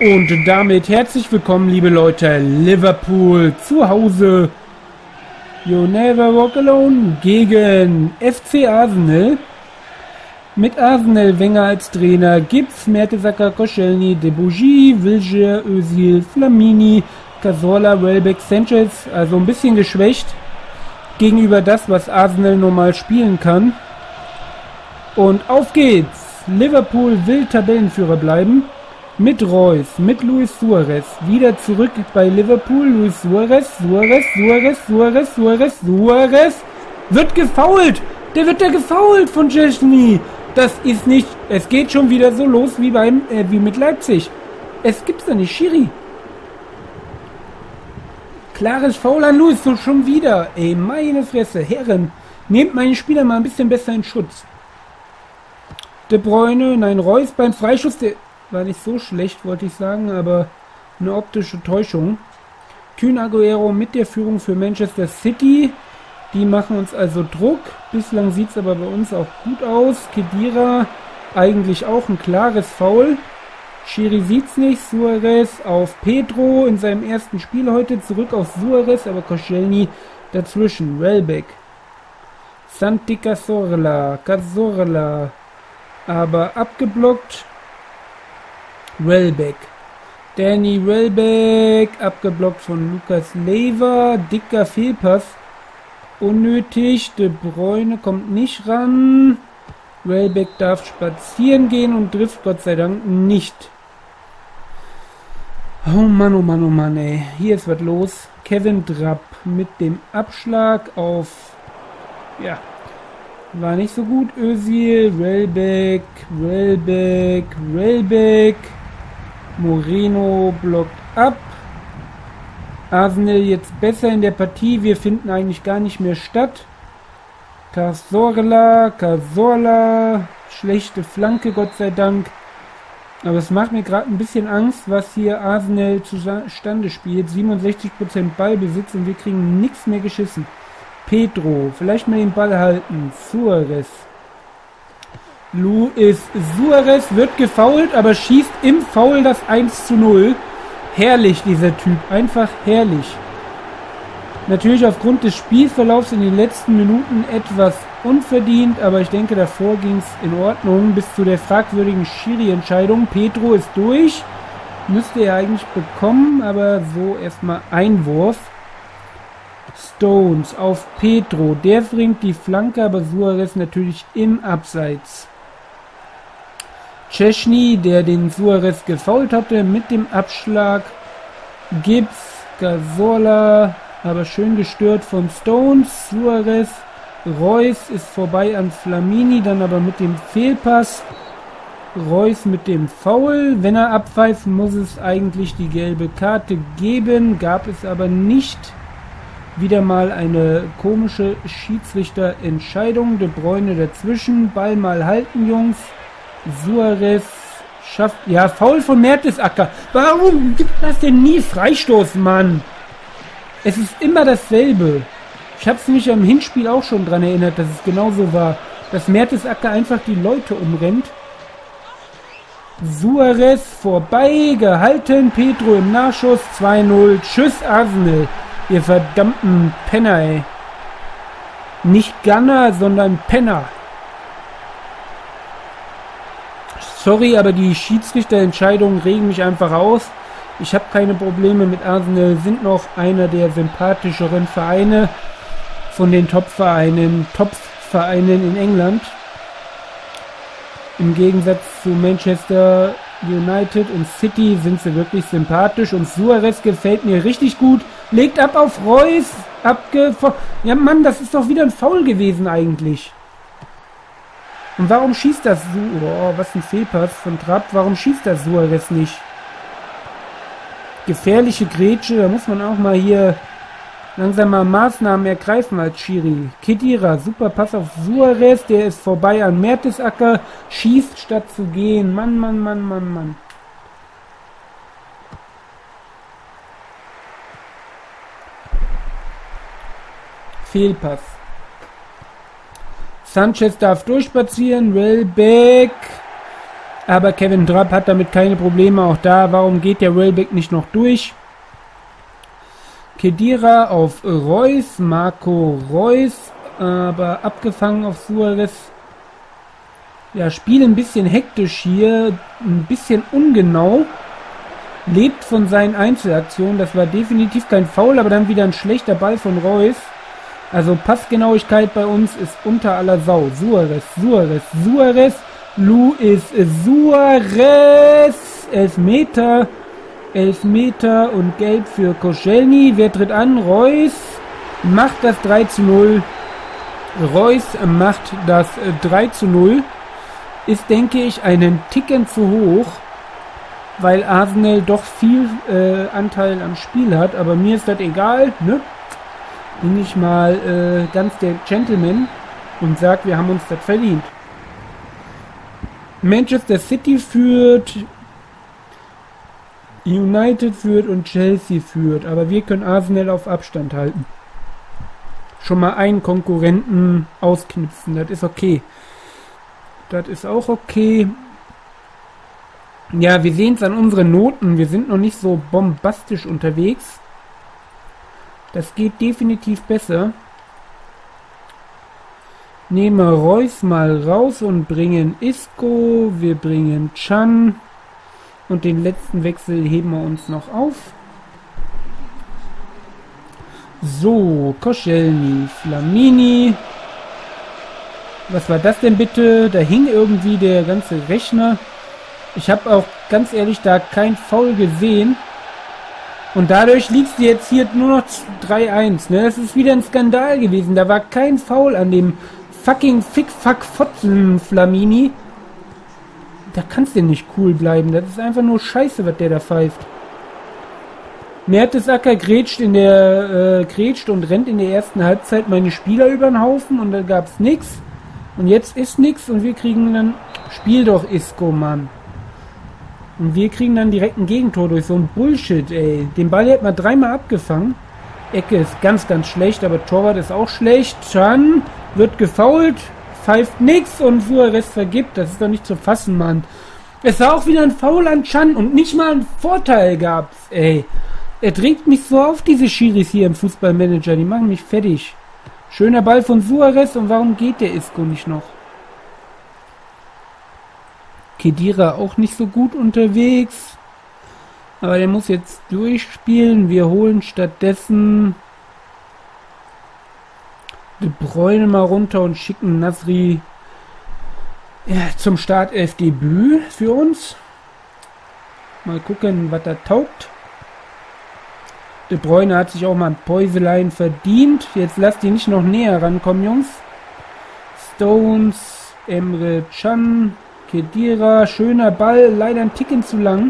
Und damit herzlich willkommen, liebe Leute, Liverpool zu Hause. You never walk alone gegen FC Arsenal. Mit Arsenal Wenger als Trainer, Gibbs, Mertesacker, Koscielny, Debuchy, Wilshere, Özil, Flamini, Cazorla, Welbeck, Sanchez, also ein bisschen geschwächt gegenüber das, was Arsenal normal spielen kann. Und auf geht's! Liverpool will Tabellenführer bleiben. Mit Reus, mit Luis Suarez, wieder zurück bei Liverpool, Luis Suarez, Suarez, wird gefoult! Der wird da gefoult von Szczęsny! Das ist nicht, es geht schon wieder so los wie wie mit Leipzig. Es gibt's da nicht, Schiri. Klares Foul an Luis, so schon wieder. Ey, meine Fresse, Herren, nehmt meinen Spieler mal ein bisschen besser in Schutz. De Bruyne, nein, Reus beim Freischuss, der war nicht so schlecht, wollte ich sagen, aber eine optische Täuschung. Kun Aguero mit der Führung für Manchester City. Die machen uns also Druck. Bislang sieht es aber bei uns auch gut aus. Khedira eigentlich auch ein klares Foul. Schiri sieht's nicht. Suarez auf Pedro in seinem ersten Spiel heute. Zurück auf Suarez, aber Koscielny dazwischen. Welbeck. Santi Cazorla. Aber abgeblockt. Welbeck. Danny Welbeck. Abgeblockt von Lucas Leiva. Dicker Fehlpass. Unnötig. De Bruyne kommt nicht ran. Welbeck darf spazieren gehen und trifft Gott sei Dank nicht. Oh Mann, ey. Hier ist was los. Kevin Trapp mit dem Abschlag auf... Ja, war nicht so gut. Özil, Welbeck. Moreno blockt ab. Arsenal jetzt besser in der Partie. Wir finden eigentlich gar nicht mehr statt. Cazorla. Schlechte Flanke, Gott sei Dank. Aber es macht mir gerade ein bisschen Angst, was hier Arsenal zustande spielt. 67% Ballbesitz und wir kriegen nichts mehr geschissen. Pedro, vielleicht mal den Ball halten. Suarez. Luis Suarez wird gefoult, aber schießt im Foul das 1:0. Herrlich, dieser Typ. Einfach herrlich. Natürlich aufgrund des Spielverlaufs in den letzten Minuten etwas unverdient, aber ich denke, davor ging es in Ordnung bis zu der fragwürdigen Schiri-Entscheidung. Pedro ist durch. Müsste er eigentlich bekommen, aber so erstmal Einwurf. Stones auf Pedro. Der bringt die Flanke, aber Suarez natürlich im Abseits. Szczęsny, der den Suarez gefoult hatte, mit dem Abschlag. Gibbs, Cazorla, aber schön gestört von Stones. Suarez, Reus ist vorbei an Flamini, dann aber mit dem Fehlpass. Reus mit dem Foul. Wenn er abpfeift, muss es eigentlich die gelbe Karte geben. Gab es aber nicht. Wieder mal eine komische Schiedsrichterentscheidung. De Bruyne dazwischen. Ball mal halten, Jungs. Suarez schafft... Ja, Foul von Mertesacker. Warum gibt das denn nie Freistoß, Mann? Es ist immer dasselbe. Ich habe mich am Hinspiel auch schon dran erinnert, dass es genauso war. Dass Mertesacker einfach die Leute umrennt. Suarez vorbei, gehalten. Pedro im Nachschuss. 2:0. Tschüss, Arsenal. Ihr verdammten Penner, ey. Nicht Gunner, sondern Penner. Sorry, aber die Schiedsrichterentscheidungen regen mich einfach aus. Ich habe keine Probleme mit Arsenal, sind noch einer der sympathischeren Vereine von den Top-Vereinen in England. Im Gegensatz zu Manchester United und City sind sie wirklich sympathisch und Suarez gefällt mir richtig gut. Legt ab auf Reus. Ja Mann, das ist doch wieder ein Foul gewesen eigentlich. Und warum schießt das Oh, was ein Fehlpass von Trapp. Warum schießt das Suarez nicht? Gefährliche Grätsche, da muss man auch mal hier langsam mal Maßnahmen ergreifen als Schiri. Khedira, super Pass auf Suarez, der ist vorbei an Mertesacker, schießt statt zu gehen. Mann. Fehlpass. Sanchez darf durchspazieren, Welbeck Aber Kevin Trapp hat damit keine Probleme. Auch da, warum geht der Welbeck nicht noch durch? Khedira auf Reus, Marco Reus, aber abgefangen auf Suarez. Ja, Spiel ein bisschen hektisch hier, ein bisschen ungenau. Lebt von seinen Einzelaktionen. Das war definitiv kein Foul, aber dann wieder ein schlechter Ball von Reus. Also Passgenauigkeit bei uns ist unter aller Sau. Suarez, Luis Suarez. Elfmeter und Gelb für Koscielny. Wer tritt an? Reus macht das 3:0. Reus macht das 3:0. Ist, denke ich, einen Ticken zu hoch, weil Arsenal doch viel Anteil am Spiel hat. Aber mir ist das egal, ne? Bin ich mal ganz der Gentleman und sag, wir haben uns das verdient. Manchester City führt, United führt und Chelsea führt, aber wir können Arsenal auf Abstand halten. Schon mal einen Konkurrenten ausknipsen, das ist okay. Das ist auch okay. Ja, wir sehen es an unseren Noten, wir sind noch nicht so bombastisch unterwegs. Das geht definitiv besser. Nehmen wir Reus mal raus und bringen Isco. Wir bringen Can. Und den letzten Wechsel heben wir uns noch auf. So, Koscielny, Flamini. Was war das denn bitte? Da hing irgendwie der ganze Rechner. Ich habe auch ganz ehrlich da kein Foul gesehen. Und dadurch liegt es jetzt hier nur noch 3:1. Ne? Das ist wieder ein Skandal gewesen. Da war kein Foul an dem fucking Fick-Fuck-Fotzen Flamini. Da kannst du nicht cool bleiben. Das ist einfach nur Scheiße, was der da pfeift. Mertesacker grätscht und rennt in der ersten Halbzeit meine Spieler über den Haufen und da gab's nix. Und jetzt ist nix und wir kriegen dann... Spiel doch Isco, Mann. Und wir kriegen dann direkt ein Gegentor durch so ein Bullshit, ey. Den Ball hat man 3-mal abgefangen. Ecke ist ganz, ganz schlecht, aber Torwart ist auch schlecht. Can wird gefoult, pfeift nix und Suarez vergibt. Das ist doch nicht zu fassen, Mann. Es war auch wieder ein Foul an Can und nicht mal einen Vorteil gab's, ey. Er trägt mich so auf, diese Schiris hier im Fußballmanager. Die machen mich fertig. Schöner Ball von Suarez und warum geht der Isco nicht noch? Khedira auch nicht so gut unterwegs. Aber der muss jetzt durchspielen. Wir holen stattdessen De Bruyne mal runter und schicken Nasri zum Startelf-Debüt für uns. Mal gucken, was da taugt. De Bruyne hat sich auch mal ein Päuselein verdient. Jetzt lasst die nicht noch näher rankommen, Jungs. Stones, Emre Can, Khedira, schöner Ball, leider ein Ticken zu lang.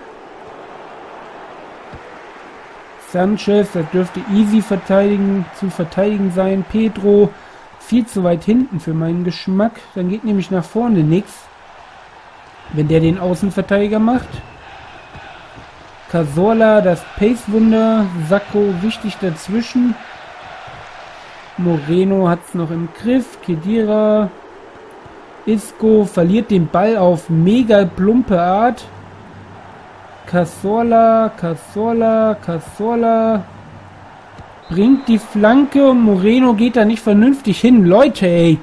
Sanchez, das dürfte easy zu verteidigen sein. Pedro, viel zu weit hinten für meinen Geschmack. Dann geht nämlich nach vorne nichts, wenn der den Außenverteidiger macht. Cazorla, das Pace-Wunder. Sacco, wichtig dazwischen. Moreno hat es noch im Griff. Khedira. Isco verliert den Ball auf mega plumpe Art. Cazorla bringt die Flanke und Moreno geht da nicht vernünftig hin. Leute, ey.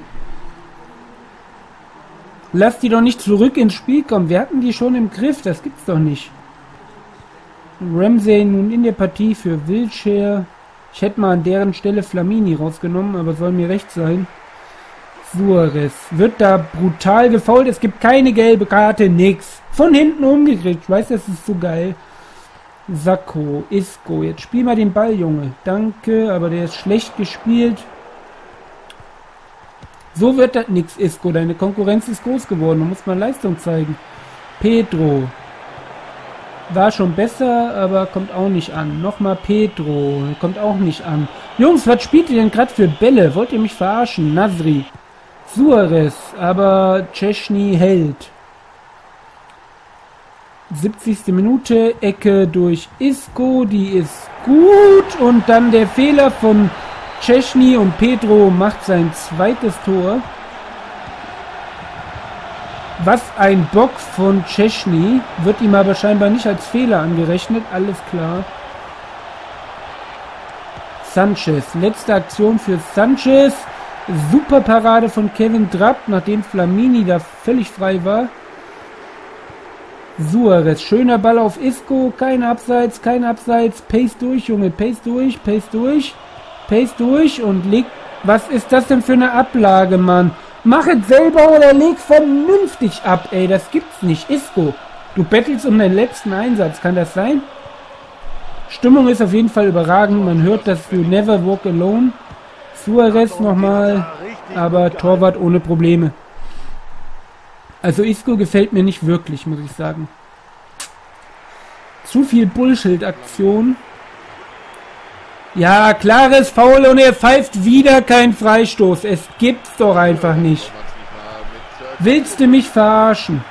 Lasst die doch nicht zurück ins Spiel kommen. Wir hatten die schon im Griff. Das gibt's doch nicht. Ramsey nun in der Partie für Wilshere. Ich hätte mal an deren Stelle Flamini rausgenommen, aber soll mir recht sein. Suarez wird da brutal gefoult. Es gibt keine gelbe Karte, nix. Von hinten umgekriegt. Ich weiß, das ist so geil. Sacco, Isco. Jetzt spiel mal den Ball, Junge. Danke, aber der ist schlecht gespielt. So wird das nix, Isco. Deine Konkurrenz ist groß geworden. Du musst mal Leistung zeigen. Pedro. War schon besser, aber kommt auch nicht an. Nochmal Pedro. Kommt auch nicht an. Jungs, was spielt ihr denn gerade für Bälle? Wollt ihr mich verarschen? Nasri. Suarez, aber Szczęsny hält. 70. Minute, Ecke durch Isco, die ist gut. Und dann der Fehler von Szczęsny und Pedro macht sein zweites Tor. Was ein Bock von Szczęsny. Wird ihm aber scheinbar nicht als Fehler angerechnet. Alles klar. Sanchez. Letzte Aktion für Sanchez. Super Parade von Kevin Trapp, nachdem Flamini da völlig frei war. Suarez. Schöner Ball auf Isco. Kein Abseits, kein Abseits. Pace durch, Junge. Pace durch, Pace durch. Pace durch und legt... Was ist das denn für eine Ablage, Mann? Mach es selber oder leg vernünftig ab, ey. Das gibt's nicht. Isco, du bettelst um den letzten Einsatz. Kann das sein? Stimmung ist auf jeden Fall überragend. Man hört das You Never Walk Alone. Suarez nochmal. Aber Torwart ohne Probleme. Also Isco gefällt mir nicht wirklich, muss ich sagen. Zu viel Bullshit-Aktion. Ja, klares Foul und er pfeift wieder kein Freistoß. Es gibt's doch einfach nicht. Willst du mich verarschen?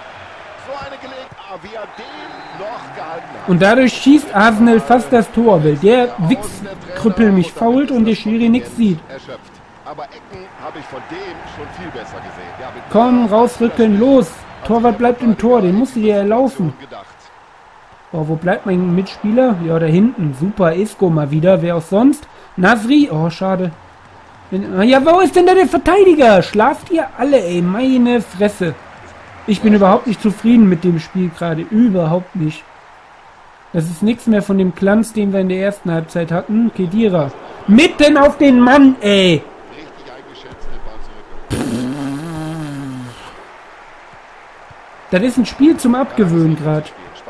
Und dadurch schießt Arsenal fast das Tor, weil der Wichskrüppel mich fault und der Schiri nichts sieht. Komm, rausrücken, los. Torwart bleibt im Tor, den musst du dir erlaufen. Oh, wo bleibt mein Mitspieler? Ja, da hinten. Super, Isco mal wieder. Wer auch sonst? Nasri? Oh, schade. Ja, wo ist denn da der Verteidiger? Schlaft ihr alle, ey. Meine Fresse. Ich bin überhaupt nicht zufrieden mit dem Spiel gerade. Überhaupt nicht. Das ist nichts mehr von dem Glanz, den wir in der ersten Halbzeit hatten. Khedira. Mitten auf den Mann, ey. Das ist ein Spiel zum Abgewöhnen gerade.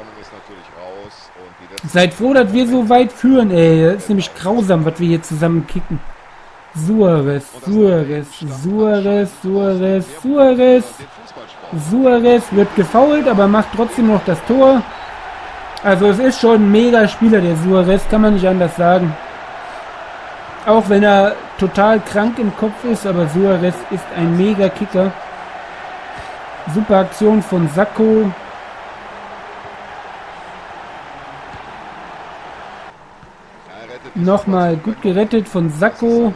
Seid froh, dass wir so weit führen, ey. Das ist nämlich grausam, was wir hier zusammen kicken. Suarez, Suarez, Suarez, Suarez, Suarez. Suarez wird gefoult, aber macht trotzdem noch das Tor. Also es ist schon ein mega Spieler, der Suarez, kann man nicht anders sagen. Auch wenn er total krank im Kopf ist, aber Suarez ist ein mega Kicker. Super Aktion von Sacco. Nochmal gut gerettet von Sacco.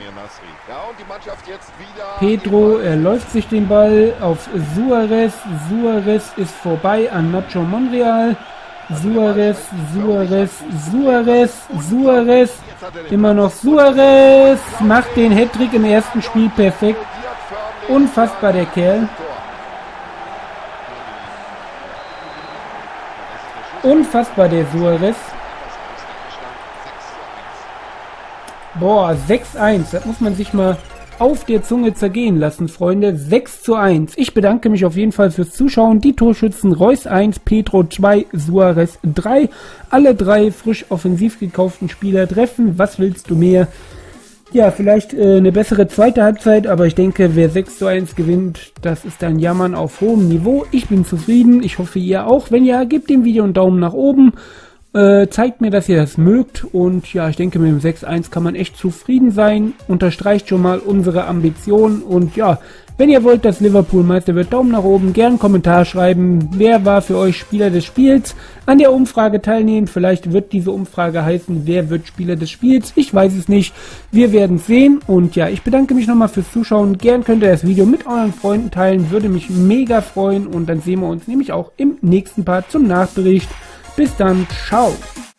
Pedro, er läuft sich den Ball auf Suarez. Suarez ist vorbei an Nacho Monreal. Suarez, Suarez, Suarez, Suarez. Immer noch Suarez. Macht den Hattrick im ersten Spiel perfekt. Unfassbar der Kerl. Unfassbar der Suarez. Boah, 6-1. Das muss man sich mal auf der Zunge zergehen lassen, Freunde. 6:1. Ich bedanke mich auf jeden Fall fürs Zuschauen. Die Torschützen Reus 1, Pedro 2, Suarez 3. Alle drei frisch offensiv gekauften Spieler treffen. Was willst du mehr? Ja, vielleicht eine bessere zweite Halbzeit, aber ich denke, wer 6:1 gewinnt, das ist ein Jammern auf hohem Niveau. Ich bin zufrieden. Ich hoffe, ihr auch. Wenn ja, gebt dem Video einen Daumen nach oben. Zeigt mir, dass ihr das mögt und ja, ich denke, mit dem 6:1 kann man echt zufrieden sein. Unterstreicht schon mal unsere Ambitionen und ja, wenn ihr wollt, dass Liverpool Meister wird, Daumen nach oben, gern einen Kommentar schreiben. Wer war für euch Spieler des Spiels? An der Umfrage teilnehmen. Vielleicht wird diese Umfrage heißen, wer wird Spieler des Spiels? Ich weiß es nicht. Wir werden es sehen und ja, ich bedanke mich nochmal fürs Zuschauen. Gern könnt ihr das Video mit euren Freunden teilen, würde mich mega freuen und dann sehen wir uns nämlich auch im nächsten Part zum Nachbericht. Bis dann, ciao!